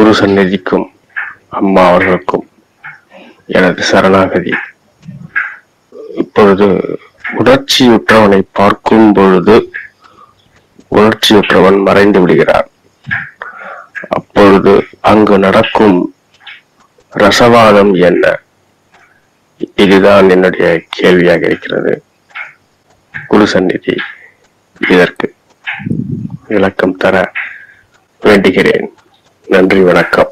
குரு சந்நிதிக்கும் அம்மா அவர்களுக்கும் எனது சரணாகதி. இப்பொழுது உணர்ச்சியுற்றவனை பார்க்கும் பொழுது உணர்ச்சியுற்றவன் மறைந்து விடுகிறான். அப்பொழுது அங்கு நடக்கும் ரசவாதம் என்ன? இதுதான் என்னுடைய கேள்வியாக இருக்கிறது. குரு சந்நிதி இதற்கு விளக்கம் தர வேண்டுகிறேன். நன்றி, வணக்கம்.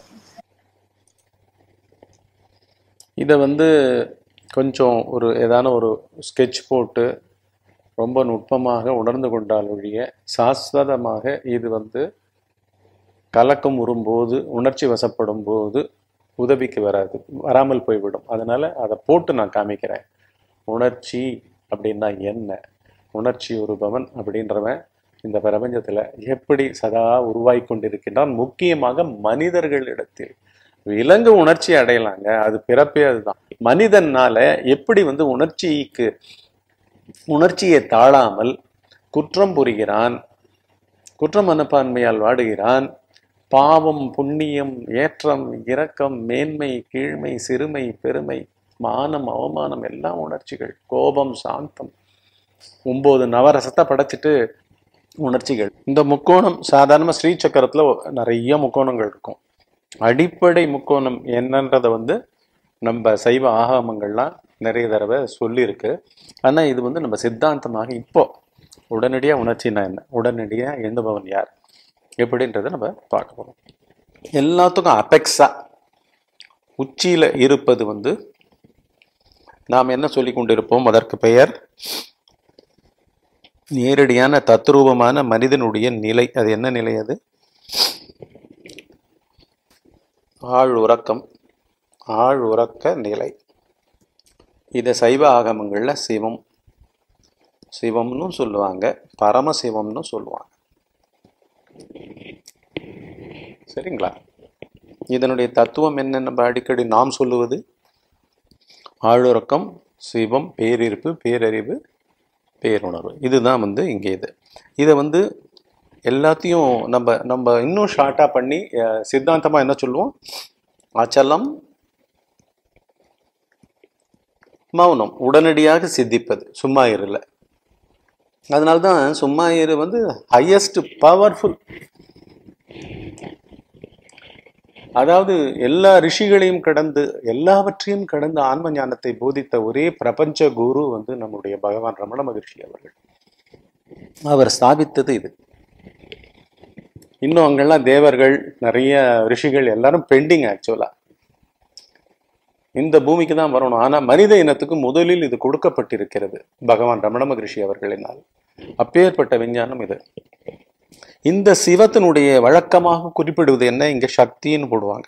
இதை கொஞ்சம் ஏதான ஒரு ஸ்கெட்ச் போட்டு ரொம்ப நுட்பமாக உணர்ந்து கொண்டால் ஒழிய சாஸ்வதமாக இது கலக்கம் வரும்போது உணர்ச்சி வசப்படும் போது உதவிக்கு வராமல் போய்விடும். அதனால அதை போட்டு நான் காமிக்கிறேன். உணர்ச்சி அப்படின்னா என்ன, உணர்ச்சி உருபவன் அப்படின்றவன் இந்த பிரபஞ்சத்துல எப்படி சதா உருவாகி கொண்டிருக்கின்றான். முக்கியமாக மனிதர்களிடத்தில். விலங்கு உணர்ச்சி அடையலாங்க, அது பிறப்பே அதுதான். மனிதனால எப்படி உணர்ச்சியை தாழாமல் குற்றம் புரிகிறான், குற்ற மனப்பான்மையால் வாடுகிறான். பாவம், புண்ணியம், ஏற்றம், இரக்கம், மேன்மை, கீழ்மை, சிறுமை, பெருமை, மானம், அவமானம் எல்லாம் உணர்ச்சிகள். கோபம், சாந்தம், 9 நவரசத்தை படைச்சிட்டு உணர்ச்சிகள். இந்த முக்கோணம் சாதாரண ஸ்ரீ சக்கரத்துல நிறைய முக்கோணங்கள் இருக்கும். அடிப்படை முக்கோணம் என்னன்றதை நம்ம சைவ ஆகமங்கள்லாம் நிறைய தடவை சொல்லியிருக்கு. ஆனா இது நம்ம சித்தாந்தமாக இப்போ உடனடியா உணர்ச்சினா என்ன, உடனடியா எண்ணுபவன் யார் எப்படின்றத நம்ம பார்க்க போறோம். எல்லாத்துக்கும் அபெக்ஸா உச்சியில இருப்பது நாம் என்ன சொல்லி கொண்டிருப்போம், அதற்கு பெயர் நேரடியான தத்ரூபமான மனிதனுடைய நிலை. அது என்ன நிலை? அது ஆழ்உறக்க நிலை. இதை சைவ ஆகமங்கள்ல சிவம்னு சொல்லுவாங்க, பரமசிவம்னு சொல்லுவாங்க. சரிங்களா? இதனுடைய தத்துவம் என்ன? நம்ம அடிக்கடி நாம் சொல்லுவது ஆழ்உறக்கம், சிவம், பேரிருப்பு, பேரறிவு, பேருணர்வு. இதுதான் இங்கே இதை எல்லாத்தையும் நம்ம இன்னும் ஷார்ட்டா பண்ணி சித்தாந்தமா என்ன சொல்லுவோம்? அச்சலம், மௌனம், உடனடியாக சித்திப்பது, சும்மா இருல. அதனால்தான் சும்மா இரு ஹையஸ்ட் பவர்ஃபுல். அதாவது எல்லா ரிஷிகளையும் கடந்து எல்லாவற்றையும் கடந்து ஆன்ம ஞானத்தை போதித்த ஒரே பிரபஞ்ச குரு நம்முடைய பகவான் ரமண மகரிஷி அவர்கள். அவர் ஸ்தாபித்தது இது. இன்னும் அங்கெல்லாம் தேவர்கள், நிறைய ரிஷிகள் எல்லாரும் பெண்டிங். ஆக்சுவலா இந்த பூமிக்கு தான் வரணும். ஆனா மனித இனத்துக்கு முதலில் இது கொடுக்கப்பட்டிருக்கிறது பகவான் ரமண மகரிஷி அவர்களினால். அப்பேற்பட்ட விஞ்ஞானம் இது. இந்த சிவத்தினுடைய வழக்கமாக குறிப்பிடுவது என்ன? இங்க சக்தின்னு போடுவாங்க.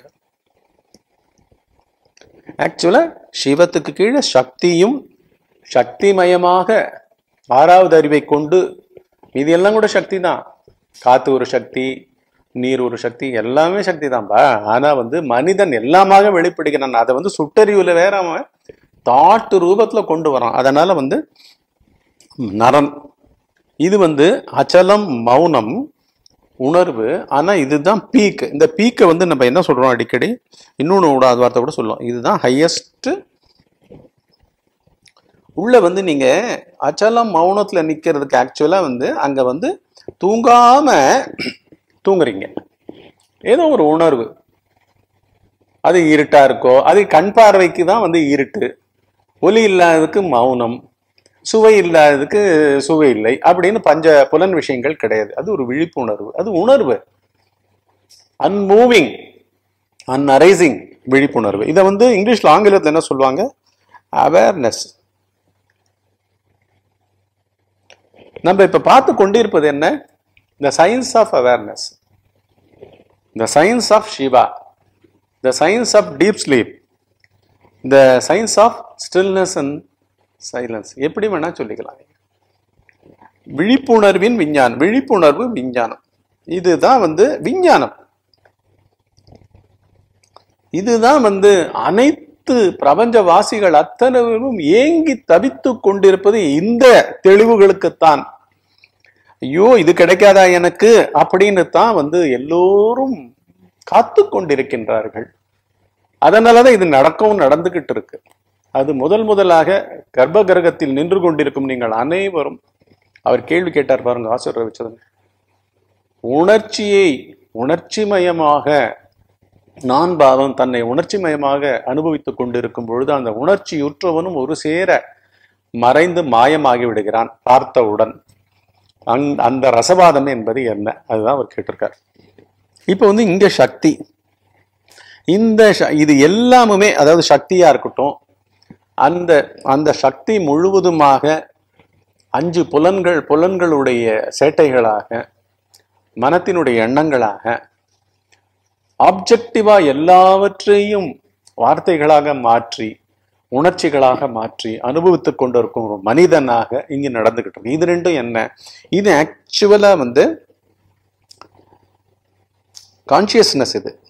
ஆக்சுவலா சிவத்துக்கு கீழே சக்தியும், சக்திமயமாக 6வது அறிவை கொண்டு, இது எல்லாம் கூட சக்தி தான். காத்து ஒரு சக்தி, நீர் ஒரு சக்தி, எல்லாமே சக்தி தான்பா. ஆனா மனிதன் எல்லாமாக வெளிப்படுகிறான். அதை சுட்டறிவுல வேற அவன் தாட்டு ரூபத்துல கொண்டு வரான். அதனால நரன். இது அச்சலம், மௌனம், உணர்வு. ஆனா இதுதான் பீக். இந்த பீக்கை நம்ம என்ன சொல்றோம் அடிக்கடி, இன்னொன்னு அது வார்த்தை கூட சொல்லுவோம், இதுதான் ஹையஸ்ட். உள்ள நீங்க அச்சலம் மௌனத்துல நிக்கிறதுக்கு ஆக்சுவலா அங்க தூங்காம தூங்குறீங்க. ஏதோ ஒரு உணர்வு, அது இருட்டா இருக்கோ, அது கண் பார்வைக்கு தான் இருட்டு, ஒலி இல்லாததுக்கு மௌனம், சுவை இல்லாததுக்கு சுவை இல்லை அப்படின்னு பஞ்ச புலன் விஷயங்கள் கிடையாது. அது ஒரு விழிப்புணர்வு, அது உணர்வு. அன்மூவிங், அன்அரைசிங் விழிப்புணர்வு. இதை இங்கிலீஷ்ல, ஆங்கிலத்துல என்ன சொல்லுவாங்க? அவேர்னஸ். நம்ம இப்ப பார்த்து கொண்டிருப்பது என்ன? The science of awareness, the science of Shiva, the science of deep sleep, the science of stillness and silence. எப்படி வேணா சொல்லிக்கலாம். விழிப்புணர்வின் விஞ்ஞானம், விழிப்புணர்வு விஞ்ஞானம். இதுதான் விஞ்ஞானம். இதுதான் அனைத்து பிரபஞ்சவாசிகள் அத்தனையும் ஏங்கி தவித்து கொண்டிருப்பது இந்த தெளிவுகளுக்குத்தான். ஐயோ இது கிடைக்காதா எனக்கு அப்படின்னு தான் எல்லோரும் காத்து கொண்டிருக்கின்றார்கள். அதனாலதான் இது நடந்துகிட்டு இருக்கு. அது முதலாக கர்ப்ப கிரகத்தில் நின்று கொண்டிருக்கும் நீங்கள் அனைவரும், அவர் கேள்வி கேட்டார் பாருங்க ஆசிரியர் ரவிச்சந்திரன், உணர்ச்சிமயமாக நான் பாவம் தன்னை உணர்ச்சிமயமாக அனுபவித்துக் கொண்டிருக்கும் பொழுது அந்த உணர்ச்சியுற்றவனும் ஒரு சேர மறைந்து மாயமாகி விடுகிறான் பார்த்தவுடன். அந்த ரசவாதம் என்பது என்ன, அதுதான் அவர் கேட்டிருக்கார். இப்ப இங்க சக்தி, இது எல்லாமுமே, அதாவது சக்தியா இருக்கட்டும், அந்த சக்தி முழுவதுமாக 5 புலன்களுடைய சேட்டைகளாக, மனத்தினுடைய எண்ணங்களாக, ஆப்ஜெக்டிவா எல்லாவற்றையும் வார்த்தைகளாக மாற்றி, உணர்ச்சிகளாக மாற்றி அனுபவித்துக் கொண்டிருக்கும் ஒரு மனிதனாக இங்கு நடந்துகிட்டு இருக்கு. இது ரெண்டும் என்ன, இது ஆக்சுவலா கான்சியஸ்னஸ். இது